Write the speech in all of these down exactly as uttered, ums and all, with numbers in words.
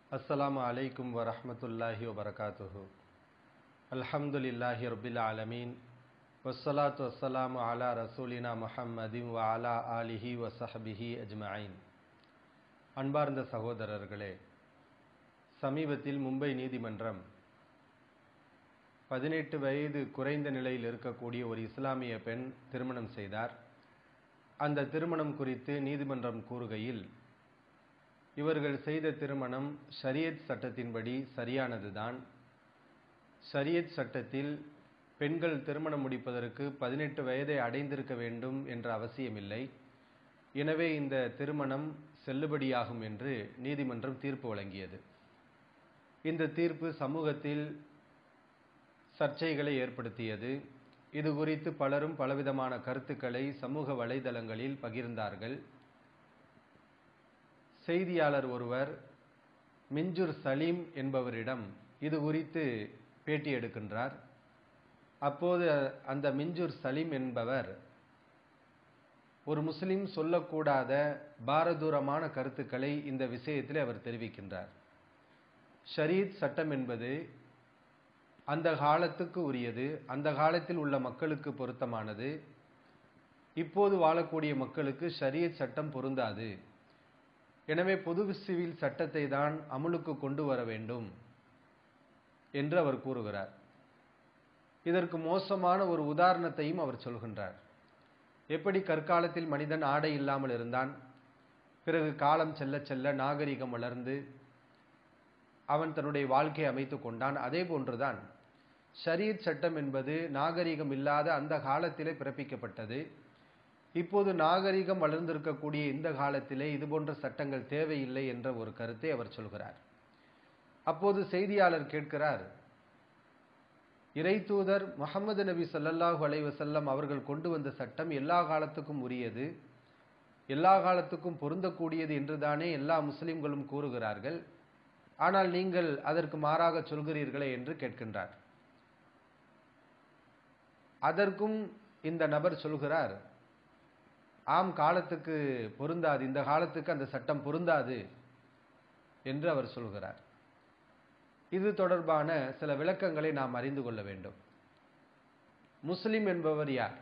அஸ்ஸலாமு அலைக்கும் வரஹ்மத்துல்லாஹி வபரகாத்துஹு. அல்ஹம்துலில்லாஹி ரப்பில் ஆலமீன். வஸ்ஸலாத்து வஸ்ஸலாமு அலா ரசூலினா முஹம்மதின் வ அலா ஆலிஹி வ ஸஹ்பிஹி அஜ்மஈன். அன்பார்ந்த சகோதரர்களே, சமீபத்தில் மும்பை நீதிமன்றம் பதினெட்டு வயது குறைந்த நிலையில் இருக்கக்கூடிய ஒரு இஸ்லாமிய பெண் திருமணம் செய்தார். அந்த திருமணம் குறித்து நீதிமன்றம் கூறுகையில், இவர்கள் செய்த திருமணம் ஷரியத் சட்டத்தின்படி சரியானதுதான். ஷரியத் சட்டத்தில் பெண்கள் திருமணம் முடிப்பதற்கு பதினெட்டு வயதை அடைந்திருக்க வேண்டும் என்ற அவசியமில்லை. எனவே இந்த திருமணம் செல்லுபடியாகும் என்று நீதிமன்றம் தீர்ப்பு வழங்கியது. இந்த தீர்ப்பு சமூகத்தில் சர்ச்சைகளை ஏற்படுத்தியது. இது குறித்து பலரும் பலவிதமான கருத்துக்களை சமூக வலைதளங்களில் பகிர்ந்தார்கள். செய்தியாளர் ஒருவர் மிஞ்சுர் சலீம் என்பவரிடம் இது குறித்து பேட்டி எடுக்கின்றார். அப்போது அந்த மிஞ்சுர் சலீம் என்பவர் ஒரு முஸ்லிம் சொல்லக்கூடாத பாரதூரமான கருத்துக்களை இந்த விஷயத்தில் அவர் தெரிவிக்கின்றார். ஷரீத் சட்டம் என்பது அந்த காலத்துக்கு உரியது, அந்த காலத்தில் உள்ள மக்களுக்கு பொருத்தமானது. இப்போது வாழக்கூடிய மக்களுக்கு ஷரியத் சட்டம் பொருந்தாது. எனவே பொது சிவில் சட்டத்தை தான் அமுலுக்கு கொண்டு வர வேண்டும் என்று அவர் கூறுகிறார். இதற்கு மோசமான ஒரு உதாரணத்தையும் அவர் சொல்கின்றார். எப்படி கற்காலத்தில் மனிதன் ஆடை இல்லாமல் இருந்தான், பிறகு காலம் செல்ல செல்ல நாகரிகம் வளர்ந்து அவன் தன்னுடைய வாழ்க்கையை அமைத்து கொண்டான். அதே போன்றுதான் ஷரியத் சட்டம் என்பது நாகரிகம் இல்லாத அந்த காலத்திலே பிறப்பிக்கப்பட்டது. இப்போது நாகரிகம் வளர்ந்திருக்கக்கூடிய இந்த காலத்திலே இது போன்ற சட்டங்கள் தேவையில்லை என்ற ஒரு கருத்தை அவர் சொல்கிறார். அப்போது செய்தியாளர் கேட்கிறார், இறை தூதர் முஹம்மது நபி ஸல்லல்லாஹு அலைஹி வஸல்லம் அவர்கள் கொண்டு வந்த சட்டம் எல்லா காலத்துக்கும் உரியது, எல்லா காலத்துக்கும் பொருந்தக்கூடியது என்றுதானே எல்லா முஸ்லிம்களும் கூறுகிறார்கள். ஆனால் நீங்கள் அதற்கு மாறாக சொல்கிறீர்களே என்று கேட்கின்றார். அதற்கும் இந்த நபர் சொல்கிறார், ஆம், காலத்துக்கு பொருந்தாது, இந்த காலத்துக்கு அந்த சட்டம் பொருந்தாது என்று அவர் சொல்கிறார். இது தொடர்பான சில விளக்கங்களை நாம் அறிந்து கொள்ள வேண்டும். முஸ்லிம் என்பவர் யார்?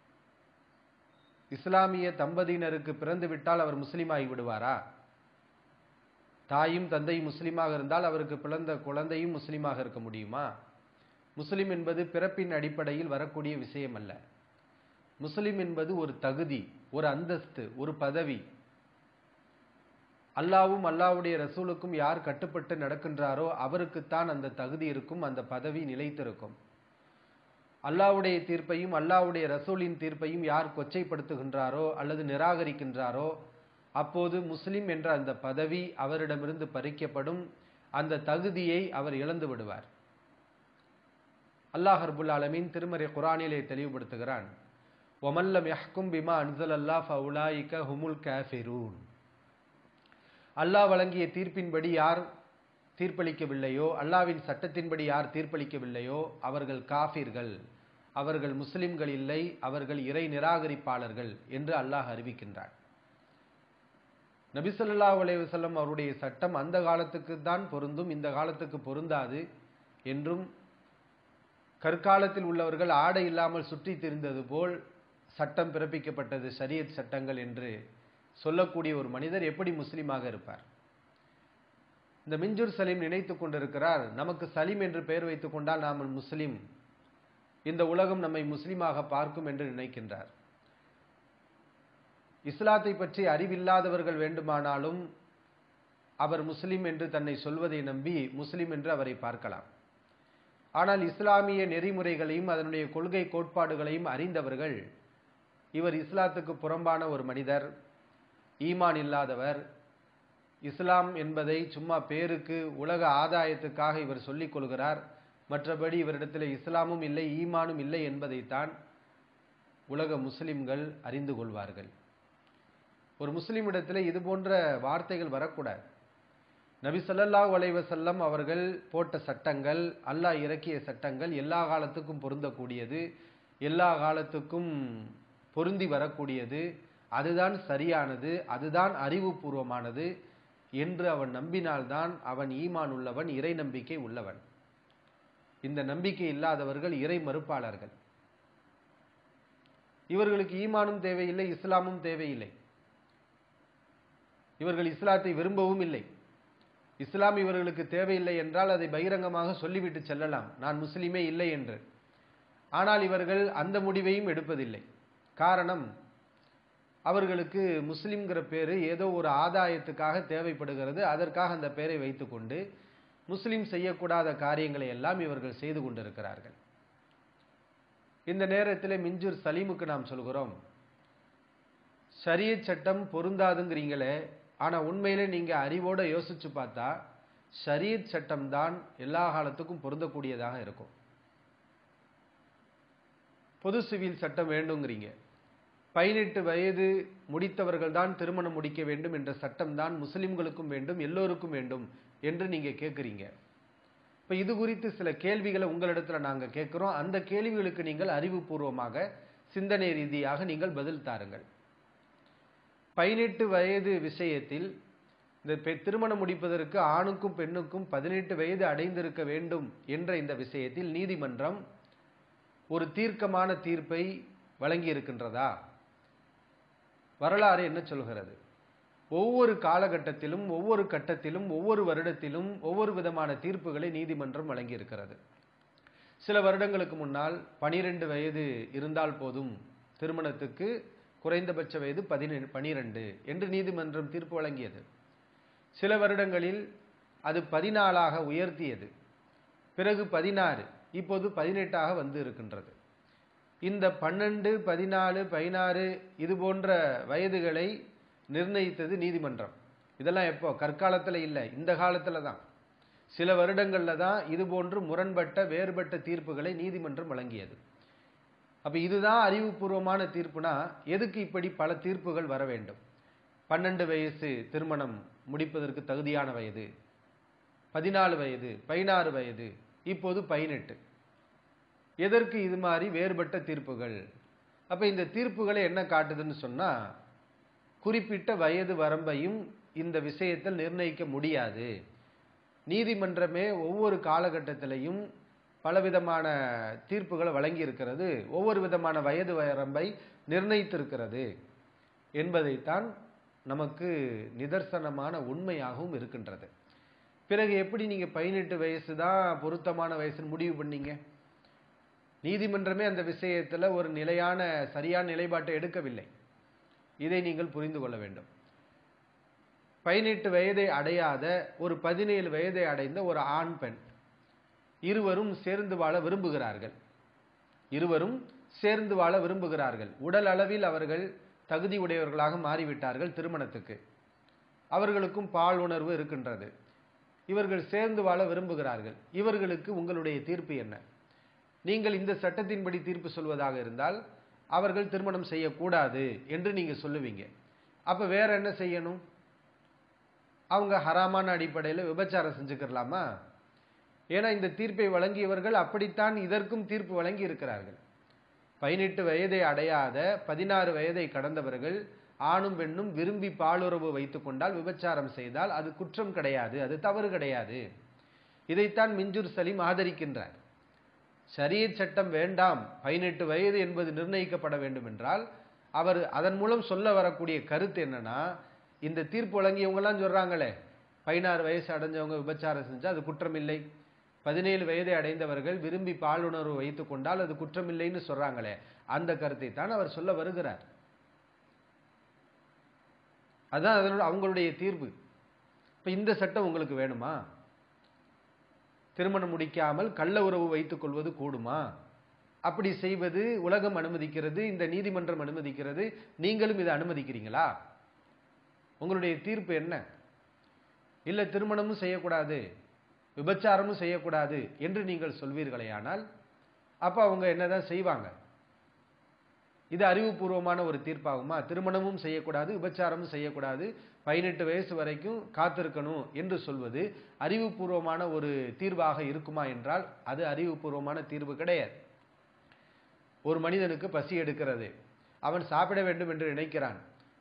இஸ்லாமிய தம்பதியினருக்கு பிறந்து விட்டால் அவர் முஸ்லீம் ஆகி விடுவாரா? தாயும் தந்தையும் முஸ்லீமாக இருந்தால் அவருக்கு பிறந்த குழந்தையும் முஸ்லீமாக இருக்க முடியுமா? முஸ்லிம் என்பது பிறப்பின் அடிப்படையில் வரக்கூடிய விஷயம் அல்ல. முஸ்லிம் என்பது ஒரு தகுதி, ஒரு அந்தஸ்து, ஒரு பதவி. அல்லாவும் அல்லாவுடைய ரசூலுக்கும் யார் கட்டுப்பட்டு நடக்கின்றாரோ அவருக்குத்தான் அந்த தகுதி இருக்கும், அந்த பதவி நிலைத்திருக்கும். அல்லாவுடைய தீர்ப்பையும் அல்லாவுடைய ரசூலின் தீர்ப்பையும் யார் கொச்சைப்படுத்துகின்றாரோ அல்லது நிராகரிக்கின்றாரோ அப்போது முஸ்லிம் என்ற அந்த பதவி அவரிடமிருந்து பறிக்கப்படும், அந்த தகுதியை அவர் இழந்து விடுவார். அல்லாஹ் ரப்புல் ஆலமீன் திருமறை குர்ஆனிலே தெளிவுபடுத்துகிறான், وَمَنْ لَمْ يَحْكُمْ بِمَا أَنْزَلَ اللَّهُ فَأُولَٰئِكَ هُمُ الْكَافِرُونَ. அல்லாஹ் வழங்கிய தீர்ப்பின்படி யார் தீர்ப்பளிக்கவில்லையோ, அல்லாஹ்வின் சட்டத்தின்படி யார் தீர்ப்பளிக்கவில்லையோ அவர்கள் காஃபிர்கள், அவர்கள் முஸ்லிம்கள் இல்லை, அவர்கள் இறை நிராகரிப்பாளர்கள் என்று அல்லாஹ் அறிவிக்கின்றார். நபி ஸல்லல்லாஹு அலைஹி வஸல்லம் அவருடைய சட்டம் அந்த காலத்துக்கு தான் பொருந்தும், இந்த காலத்துக்கு பொருந்தாது என்றும், கற்காலத்தில் உள்ளவர்கள் ஆடை இல்லாமல் சுற்றி திரிந்தது போல் சட்டம் பிறப்பிக்கப்பட்டது, ஷரியத் சட்டங்கள் என்று சொல்லக்கூடிய ஒரு மனிதர் எப்படி முஸ்லீமாக இருப்பார்? இந்த மிஞ்சுர் சலீம் நினைத்து கொண்டிருக்கிறார், நமக்கு சலீம் என்று பெயர் வைத்துக் கொண்டால் நாம் முஸ்லிம், இந்த உலகம் நம்மை முஸ்லீமாக பார்க்கும் என்று நினைக்கின்றார். இஸ்லாத்தை பற்றி அறிவில்லாதவர்கள் வேண்டுமானாலும் அவர் முஸ்லிம் என்று தன்னை சொல்வதை நம்பி முஸ்லிம் என்று அவரை பார்க்கலாம். ஆனால் இஸ்லாமிய நெறிமுறைகளையும் அதனுடைய கொள்கை கோட்பாடுகளையும் அறிந்தவர்கள் இவர் இஸ்லாத்துக்கு புறம்பான ஒரு மனிதர், ஈமான் இல்லாதவர், இஸ்லாம் என்பதை சும்மா பேருக்கு உலக ஆதாயத்துக்காக இவர் சொல்லிக் கொள்கிறார், மற்றபடி இவரிடத்தில் இஸ்லாமும் இல்லை ஈமானும் இல்லை என்பதைத்தான் உலக முஸ்லிம்கள் அறிந்து கொள்வார்கள். ஒரு முஸ்லிமிடத்தில் இது போன்ற வார்த்தைகள் வரக்கூடாது. நபி ஸல்லல்லாஹு அலைஹி வஸல்லம் அவர்கள் போட்ட சட்டங்கள், அல்லாஹ் இறக்கிய சட்டங்கள் எல்லா காலத்துக்கும் பொருந்தக்கூடியது, எல்லா காலத்துக்கும் பொருந்தி வரக்கூடியது, அதுதான் சரியானது, அதுதான் அறிவுபூர்வமானது. என்று அவன் நம்பினால்தான் அவன் ஈமான் உள்ளவன், இறை நம்பிக்கை உள்ளவன். இந்த நம்பிக்கை இல்லாதவர்கள் இறை மறுப்பாளர்கள். இவர்களுக்கு ஈமானும் தேவையில்லை, இஸ்லாமும் தேவையில்லை. இவர்கள் இஸ்லாத்தை விரும்பவும் இல்லை. இஸ்லாம் இவர்களுக்கு தேவையில்லை என்றால் அதை பகிரங்கமாக சொல்லிவிட்டு செல்லலாம், நான் முஸ்லிமே இல்லை என்று. ஆனால் இவர்கள் அந்த முடிவையும் எடுப்பதில்லை. காரணம், அவர்களுக்கு முஸ்லிம்ங்கிற பேரு ஏதோ ஒரு ஆதாயத்துக்காக தேவைப்படுகிறது. அதற்காக அந்த பெயரை வைத்துக்கொண்டு முஸ்லிம் செய்யக்கூடாத காரியங்களை எல்லாம் இவர்கள் செய்து கொண்டிருக்கிறார்கள். இந்த நேரத்தில் மிஞ்சூர் சலீமுக்கு நாம் சொல்கிறோம், ஷரியத் சட்டம் பொருந்தாதுங்கிறீங்களே, ஆனா உண்மையிலே நீங்க அறிவோட யோசிச்சு பார்த்தா ஷரியத் சட்டம் தான் எல்லா காலத்துக்கும் பொருந்தக்கூடியதாக இருக்கும். பொது சிவில் சட்டம் வேண்டுங்கிறீங்க, பதினெட்டு வயது முடித்தவர்கள் தான் திருமணம் முடிக்க வேண்டும் என்ற சட்டம் தான் முஸ்லிம்களுக்கும் வேண்டும், எல்லோருக்கும் வேண்டும் என்று நீங்க கேட்குறீங்க. இப்போ இது குறித்து சில கேள்விகளை உங்களிடத்துல நாங்க கேட்கிறோம். அந்த கேள்விகளுக்கு நீங்கள் அறிவுபூர்வமாக சிந்தனை ரீதியாக நீங்கள் பதில் தாருங்கள். பதினெட்டு வயது விஷயத்தில் இந்த திருமணம் முடிப்பதற்கு ஆணுக்கும் பெண்ணுக்கும் பதினெட்டு வயது அடைந்திருக்க வேண்டும் என்ற இந்த விஷயத்தில் நீதிமன்றம் ஒரு தீர்க்கமான தீர்ப்பை வழங்கி இருக்கின்றதா? வரலாறு என்ன சொல்கிறது? ஒவ்வொரு காலகட்டத்திலும், ஒவ்வொரு கட்டத்திலும், ஒவ்வொரு வருடத்திலும் ஒவ்வொரு விதமான தீர்ப்புகளை நீதிமன்றம் வழங்கி இருக்கிறது. சில வருடங்களுக்கு முன்னால் பனிரெண்டு வயது இருந்தால் போதும், திருமணத்துக்கு குறைந்தபட்ச வயது பதினெண்டு பனிரெண்டு என்று நீதிமன்றம் தீர்ப்பு வழங்கியது. சில வருடங்களில் அது பதினாலாக உயர்த்தியது, பிறகு பதினாறு, இப்போது பதினெட்டாக வந்து இருக்கின்றது. இந்த பன்னெண்டு பதினாலு பதினாறு இது போன்ற வயதுகளை நிர்ணயித்தது நீதிமன்றம். இதெல்லாம் எப்போ? கற்காலத்தில் இல்லை, இந்த காலத்தில் தான். சில வருடங்களில் தான் இது போன்று முரண்பட்ட வேறுபட்ட தீர்ப்புகளை நீதிமன்றம் வழங்கியது. அப்போ இதுதான் அறிவுபூர்வமான தீர்ப்புனா எதுக்கு இப்படி பல தீர்ப்புகள் வர வேண்டும்? பன்னெண்டு வயசு திருமணம் முடிப்பதற்கு தகுதியான வயது, பதினாலு வயது, பதினாறு வயது, இப்போது பதினெட்டு. எதற்கு இது மாதிரி வேறுபட்ட தீர்ப்புகள்? அப்போ இந்த தீர்ப்புகளை என்ன காட்டுதுன்னு சொன்னால், குறிப்பிட்ட வயது வரம்பையும் இந்த விஷயத்தில் நிர்ணயிக்க முடியாது. நீதிமன்றமே ஒவ்வொரு காலகட்டத்திலையும் பலவிதமான தீர்ப்புகளை வழங்கி இருக்கிறது, ஒவ்வொரு விதமான வயது வரம்பை நிர்ணயித்திருக்கிறது என்பதைத்தான் நமக்கு நிதர்சனமான உண்மையாகவும் இருக்கின்றது. பிறகு எப்படி நீங்க பதினெட்டு வயசு தான் பொருத்தமான வயசுன்னு முடிவு பண்ணீங்க? நீதிமன்றமே அந்த விஷயத்துல ஒரு நிலையான சரியான நிலைப்பாட்டை எடுக்கவில்லை. இதை நீங்கள் புரிந்து கொள்ள வேண்டும். பதினெட்டு வயதை அடையாத ஒரு பதினேழு வயதை அடைந்த ஒரு ஆண் பெண் இருவரும் சேர்ந்து வாழ விரும்புகிறார்கள். இருவரும் சேர்ந்து வாழ விரும்புகிறார்கள். உடல் அளவில் அவர்கள் தகுதி உடையவர்களாக மாறிவிட்டார்கள் திருமணத்துக்கு. அவர்களுக்கும் பால் உணர்வு இருக்கின்றது. இவர்கள் சேர்ந்து வாழ விரும்புகிறார்கள். இவர்களுக்கு உங்களுடைய தீர்ப்பு என்ன? நீங்கள் இந்த சட்டத்தின்படி தீர்ப்பு சொல்வதாக இருந்தால் அவர்கள் திருமணம் செய்யக்கூடாது என்று நீங்க சொல்லுவீங்க. அப்ப வேற என்ன செய்யணும்? அவங்க ஹராமான அடிப்படையில் விபச்சாரம் செஞ்சுக்கலாமா? ஏன்னா இந்த தீர்ப்பை வழங்கியவர்கள் அப்படித்தான் இதற்கும் தீர்ப்பு வழங்கி இருக்கிறார்கள். பதினெட்டு வயதை அடையாத பதினாறு வயதை கடந்தவர்கள் ஆணும் பெண்ணும் விரும்பி பாலுறவு வைத்துக் கொண்டால், விபச்சாரம் செய்தால் அது குற்றம் கிடையாது, அது தவறு கிடையாது. இதைத்தான் மிஞ்சூர் சலீம் ஆதரிக்கின்றார். ஷரியத் சட்டம் வேண்டாம், பதினெட்டு வயது என்பது நிர்ணயிக்கப்பட வேண்டும் என்றால் அவர் அதன் மூலம் சொல்ல வரக்கூடிய கருத்து என்னன்னா, இந்த தீர்ப்பு வழங்கியவங்கலாம் சொல்றாங்களே பதினாறு வயசு அடைஞ்சவங்க விபச்சாரம் செஞ்சா அது குற்றம் இல்லை, பதினேழு வயதை அடைந்தவர்கள் விரும்பி பாலுணர்வு வைத்துக் கொண்டால் அது குற்றம் இல்லைன்னு சொல்றாங்களே, அந்த கருத்தை தான் அவர் சொல்ல வருகிறார். அதான் அதனோட அவங்களுடைய தீர்ப்பு. இப்ப இந்த சட்டம் உங்களுக்கு வேணுமா? திருமணம் முடிக்காமல் கள்ள உறவு வைத்துக் கொள்வது கூடுமா? அப்படி செய்வது உலகம் அனுமதிக்கிறது, இந்த நீதிமன்றம் அனுமதிக்கிறது, நீங்களும் இதை அனுமதிக்கிறீங்களா? உங்களுடைய தீர்ப்பு என்ன? இல்ல திருமணமும் செய்யக்கூடாது, விபச்சாரமும் செய்யக்கூடாது என்று நீங்கள் சொல்வீர்களேயானால் அப்ப அவங்க என்னதான் செய்வாங்க? இது அறிவுபூர்வமான ஒரு தீர்ப்பாகுமா? திருமணமும் செய்யக்கூடாது, விபச்சாரமும் செய்யக்கூடாது, பதினெட்டு வயசு வரைக்கும் காத்திருக்கணும் என்று சொல்வது அறிவுபூர்வமான ஒரு தீர்வாக இருக்குமா என்றால் அது அறிவுபூர்வமான தீர்வு கிடையாது. ஒரு மனிதனுக்கு பசி எடுக்கிறது, அவன் சாப்பிட வேண்டும் என்று நினைக்கிறான்.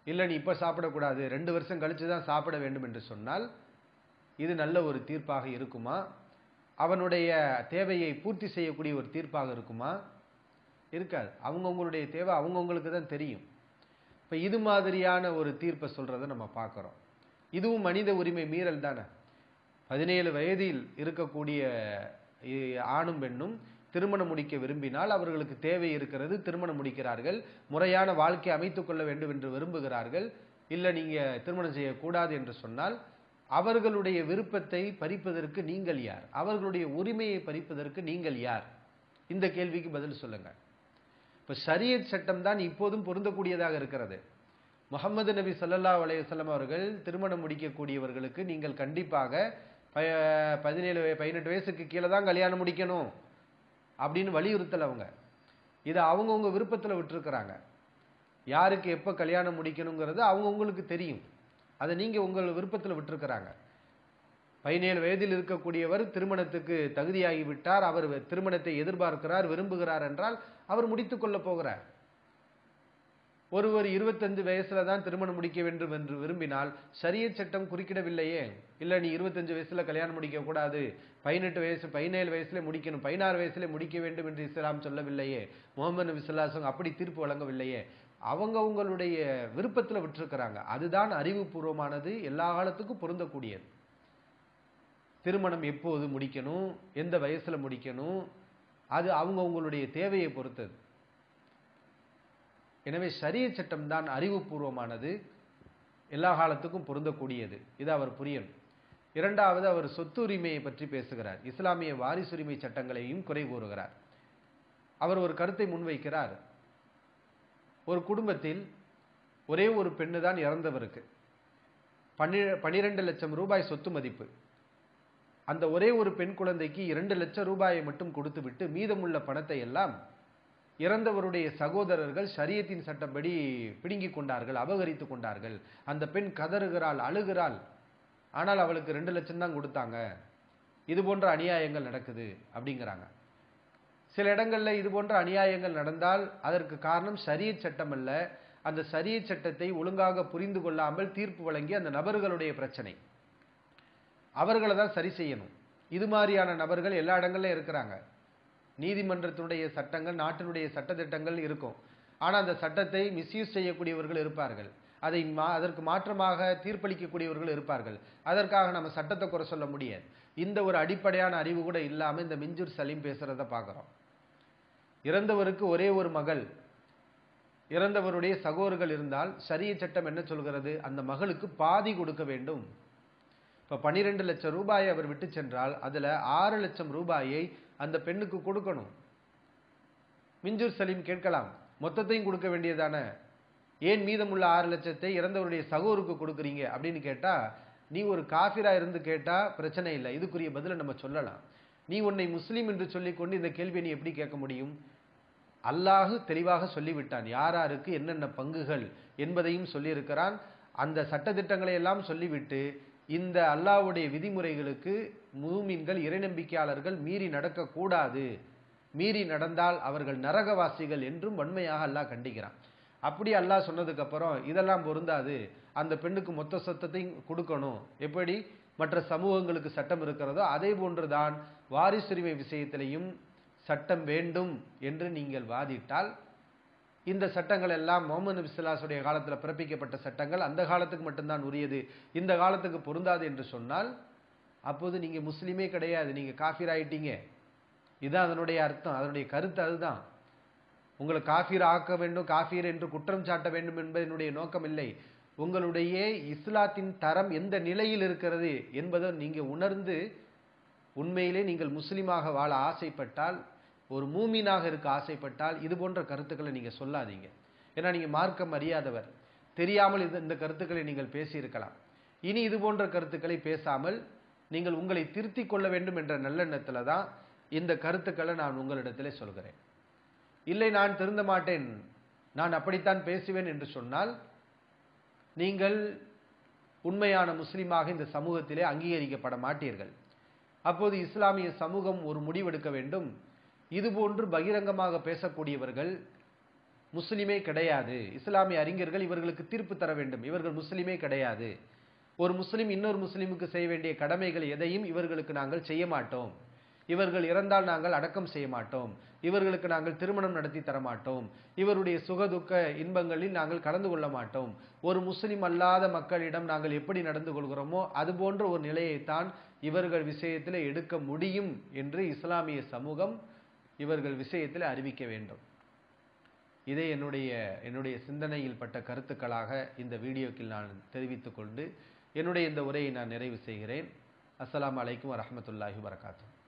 இல்லை நீ இப்போ சாப்பிடக்கூடாது, ரெண்டு வருஷம் கழித்து தான் சாப்பிட வேண்டும் என்று சொன்னால் இது நல்ல ஒரு தீர்ப்பாக இருக்குமா? அவனுடைய தேவையை பூர்த்தி செய்யக்கூடிய ஒரு தீர்ப்பாக இருக்குமா? இருக்காது. அவங்கவுங்களுடைய தேவை அவங்கவுங்களுக்கு தான் தெரியும். இப்போ இது மாதிரியான ஒரு தீர்ப்பை சொல்கிறத நம்ம பார்க்குறோம். இதுவும் மனித உரிமை மீறல் தானே. பதினேழு வயதில் இருக்கக்கூடிய ஆணும் பெண்ணும் திருமணம் முடிக்க விரும்பினால் அவர்களுக்கு தேவை இருக்கிறது, திருமணம் முடிக்கிறார்கள். முறையான வாழ்க்கை அமைத்துக் கொள்ள வேண்டும் என்று விரும்புகிறார்கள். இல்லை நீங்கள் திருமணம் செய்யக்கூடாது என்று சொன்னால் அவர்களுடைய விருப்பத்தை பறிப்பதற்கு நீங்கள் யார்? அவர்களுடைய உரிமையை பறிப்பதற்கு நீங்கள் யார்? இந்த கேள்விக்கு பதில் சொல்லுங்க. இப்போ ஷரியத் சட்டம் தான் இப்போதும் பொருந்தக்கூடியதாக இருக்கிறது. முஹம்மது நபி ஸல்லல்லாஹு அலைஹி வஸல்லம் அவர்கள் திருமணம் முடிக்கக்கூடியவர்களுக்கு நீங்கள் கண்டிப்பாக பதினேழு பதினெட்டு வயசுக்கு கீழே தான் கல்யாணம் முடிக்கணும் அப்படின்னு வலியுறுத்தல். அவங்க இதை அவங்கவுங்க விருப்பத்தில் விட்டுருக்கிறாங்க. யாருக்கு எப்போ கல்யாணம் முடிக்கணுங்கிறது அவங்கவுங்களுக்கு தெரியும். அதை நீங்கள் உங்கள் விருப்பத்தில் விட்டுருக்கிறாங்க. பதினேழு வயதில் இருக்கக்கூடியவர் திருமணத்துக்கு தகுதியாகி விட்டார், அவர் திருமணத்தை எதிர்பார்க்கிறார், விரும்புகிறார் என்றால் அவர் முடித்துக் கொள்ள போகிறார். ஒருவர் இருபத்தஞ்சு வயசுல தான் திருமணம் முடிக்க வேண்டும் என்று விரும்பினால் ஷரியத் சட்டம் குறுக்கிடவில்லையே. இல்லை நீ இருபத்தஞ்சு வயசுல கல்யாணம் முடிக்க கூடாது, பதினெட்டு வயசு பதினேழு வயசுல முடிக்கணும், பதினாறு வயசுல முடிக்க வேண்டும் என்று இஸ்லாம் சொல்லவில்லையே. முஹம்மது நபி ஸல்லல்லாஹு அலைஹி வஸல்லம் அப்படி தீர்ப்பு வழங்கவில்லையே. அவங்க உங்களுடைய விருப்பத்தில் விட்டுருக்கிறாங்க. அதுதான் அறிவுபூர்வமானது, எல்லா காலத்துக்கும் பொருந்தக்கூடியது. திருமணம் எப்போது முடிக்கணும், எந்த வயசுல முடிக்கணும், அது அவங்க உங்களுடைய தேவையை பொறுத்தது. எனவே ஷரியத் சட்டம் தான் அறிவுபூர்வமானது, எல்லா காலத்துக்கும் பொருந்தக்கூடியது. இது அவர் புரியணும். இரண்டாவது, அவர் சொத்துரிமையை பற்றி பேசுகிறார். இஸ்லாமிய வாரிசுரிமை சட்டங்களையும் குறை கூறுகிறார். அவர் ஒரு கருத்தை முன்வைக்கிறார். ஒரு குடும்பத்தில் ஒரே ஒரு பெண்ணு தான் இறந்தவருக்கு பன்னிரண்டு லட்சம் ரூபாய் சொத்து மதிப்பு. அந்த ஒரே ஒரு பெண் குழந்தைக்கு இரண்டு லட்சம் ரூபாயை மட்டும் கொடுத்து விட்டு மீதமுள்ள பணத்தை எல்லாம் இறந்தவருடைய சகோதரர்கள் ஷரியத்தின் சட்டப்படி பிடுங்கிக் கொண்டார்கள், அபகரித்து கொண்டார்கள். அந்த பெண் கதறுகிறாள், அழுகிறாள். ஆனால் அவளுக்கு ரெண்டு லட்சம் தான் கொடுத்தாங்க. இது போன்ற அநியாயங்கள் நடக்குது அப்படிங்கிறாங்க. சில இடங்களில் இது போன்ற அநியாயங்கள் நடந்தால் அதற்கு காரணம் ஷரியத் சட்டம் அல்ல, அந்த ஷரியத் சட்டத்தை ஒழுங்காக புரிந்து கொள்ளாமல் தீர்ப்பு வழங்கி அந்த நபர்களுடைய பிரச்சனை. அவர்களை தான் சரி செய்யணும். இது மாதிரியான நபர்கள் எல்லா இடங்கள்லையும் இருக்கிறாங்க. நீதிமன்றத்தினுடைய சட்டங்கள், நாட்டினுடைய சட்டத்திட்டங்கள் இருக்கும். ஆனால் அந்த சட்டத்தை மிஸ்யூஸ் செய்யக்கூடியவர்கள் இருப்பார்கள், அதை மா அதற்கு மாற்றமாக தீர்ப்பளிக்கக்கூடியவர்கள் இருப்பார்கள். அதற்காக நம்ம சட்டத்தை குறை சொல்ல முடியாது. இந்த ஒரு அடிப்படையான அறிவு கூட இல்லாமல் இந்த மிஞ்சூர் சலீம் பேசுறத பார்க்குறோம். இறந்தவருக்கு ஒரே ஒரு மகள், இறந்தவருடைய சகோதரர்கள் இருந்தால் ஷரியத் சட்டம் என்ன சொல்கிறது? அந்த மகளுக்கு பாதி கொடுக்க வேண்டும். இப்போ பன்னிரெண்டு லட்சம் ரூபாயை அவர் விட்டு சென்றால் அதில் ஆறு லட்சம் ரூபாயை அந்த பெண்ணுக்கு கொடுக்கணும். மிஞ்சூர் சலீம் கேட்கலாம், மொத்தத்தையும் கொடுக்க வேண்டியதானே, ஏன் மீதமுள்ள ஆறு லட்சத்தை இறந்தவருடைய சகோதருக்கு கொடுக்குறீங்க அப்படின்னு கேட்டா, நீ ஒரு காஃபிரா இருந்து கேட்டா பிரச்சனை இல்லை, இதுக்குரிய பதிலை நம்ம சொல்லலாம். நீ உன்னை முஸ்லீம் என்று சொல்லிக்கொண்டு இந்த கேள்வியை நீ எப்படி கேட்க முடியும்? அல்லாஹ் தெளிவாக சொல்லிவிட்டான் யாராருக்கு என்னென்ன பங்குகள் என்பதையும் சொல்லியிருக்கிறான். அந்த சட்டத்திட்டங்களை எல்லாம் சொல்லிவிட்டு இந்த அல்லாஹ்வுடைய விதிமுறைகளுக்கு மூமின்கள், இறைநம்பிக்கையாளர்கள் மீறி நடக்கக்கூடாது, மீறி நடந்தால் அவர்கள் நரகவாசிகள் என்றும் வன்மையாக அல்லாஹ் கண்டிக்கிறான். அப்படி அல்லாஹ் சொன்னதுக்கு அப்புறம் இதெல்லாம் பொருந்தாது, அந்த பெண்ணுக்கு மொத்த சொத்தத்தையும் கொடுக்கணும், எப்படி மற்ற சமூகங்களுக்கு சட்டம் இருக்கிறதோ அதே போன்றுதான் வாரிசுரிமை விஷயத்திலையும் சட்டம் வேண்டும் என்று நீங்கள் வாதிட்டால், இந்த சட்டங்கள் எல்லாம் முஹம்மது நபி ஸல்லல்லாஹு அலைஹி வஸல்லம் காலத்தில் பிறப்பிக்கப்பட்ட சட்டங்கள், அந்த காலத்துக்கு மட்டும்தான் உரியது, இந்த காலத்துக்கு பொருந்தாது என்று சொன்னால் அப்போது நீங்க முஸ்லீமே கிடையாது, நீங்க காஃபிர் ஆயிட்டீங்க. இதுதான் அதனுடைய அர்த்தம், அதனுடைய கருத்து அதுதான். உங்களை காஃபிர் ஆக்க வேண்டும், காஃபிர் என்று குற்றம் சாட்ட வேண்டும் என்பதனுடைய நோக்கம் இல்லை. உங்களுடைய இஸ்லாத்தின் தரம் எந்த நிலையில் இருக்கிறது என்பதை நீங்க உணர்ந்து உண்மையிலே நீங்கள் முஸ்லீமாக வாழ ஆசைப்பட்டால், ஒரு மூமினாக இருக்க ஆசைப்பட்டால் இது போன்ற கருத்துக்களை நீங்க சொல்லாதீங்க. ஏன்னா நீங்க மார்க்கம் அறியாதவர், தெரியாமல் இது இந்த கருத்துக்களை நீங்கள் பேசியிருக்கலாம். இனி இது போன்ற கருத்துக்களை பேசாமல் நீங்கள் உங்களை திருத்திக் கொள்ள வேண்டும் என்ற நல்லெண்ணத்தில் தான் இந்த கருத்துக்களை நான் உங்களிடத்திலே சொல்கிறேன். இல்லை நான் திருந்த மாட்டேன், நான் அப்படித்தான் பேசுவேன் என்று சொன்னால் நீங்கள் உண்மையான முஸ்லீமாக இந்த சமூகத்திலே அங்கீகரிக்கப்பட மாட்டீர்கள். அப்போது இஸ்லாமிய சமூகம் ஒரு முடிவெடுக்க வேண்டும். இதுபோன்று பகிரங்கமாக பேசக்கூடியவர்கள், முஸ்லிமே கிடையாது. இஸ்லாமிய அறிஞர்கள் இவர்களுக்கு தீர்ப்பு தர வேண்டும். இவர்கள் முஸ்லிமே கிடையாது. ஒரு முஸ்லிம் இன்னொரு முஸ்லிமுக்கு செய்ய வேண்டிய கடமைகள் எதையும் இவர்களுக்கு நாங்கள் செய்ய மாட்டோம். இவர்கள் இறந்தால் நாங்கள் அடக்கம் செய்ய மாட்டோம். இவர்களுக்கு நாங்கள் திருமணம் நடத்தி தர மாட்டோம். இவருடைய சுகதுக்க இன்பங்களில் நாங்கள் கலந்து கொள்ள மாட்டோம். ஒரு முஸ்லிம் அல்லாத மக்களிடம் நாங்கள் எப்படி நடந்து கொள்கிறோமோ அது போன்ற ஒரு நிலையைத்தான் இவர்கள் விஷயத்தில் எடுக்க முடியும் என்று இஸ்லாமிய சமூகம் இவர்கள் விஷயத்தில் அறிவிக்க வேண்டும். இதை என்னுடைய என்னுடைய சிந்தனையில் பட்ட கருத்துக்களாக இந்த வீடியோக்கில் நான் தெரிவித்துக் கொண்டு என்னுடைய இந்த உரையை நான் நிறைவு செய்கிறேன். அஸ்ஸலாமு அலைக்கும் வரஹ்மத்துல்லாஹி வபரகாத்துஹு.